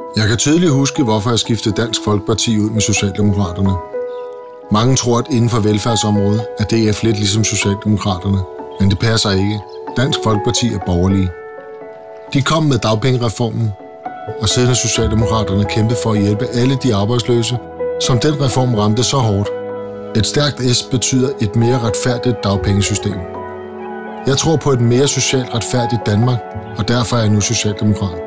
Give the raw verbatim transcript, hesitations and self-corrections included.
Jeg kan tydeligt huske, hvorfor jeg skiftede Dansk Folkeparti ud med Socialdemokraterne. Mange tror, at inden for velfærdsområdet er D F lidt ligesom Socialdemokraterne, men det passer ikke. Dansk Folkeparti er borgerlige. De kom med dagpengereformen, og siden har Socialdemokraterne kæmpet for at hjælpe alle de arbejdsløse, som den reform ramte så hårdt. Et stærkt S betyder et mere retfærdigt dagpengesystem. Jeg tror på et mere socialt retfærdigt Danmark, og derfor er jeg nu socialdemokrat.